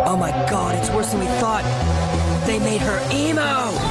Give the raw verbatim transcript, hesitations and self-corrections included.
Oh my god, it's worse than we thought. They made her emo!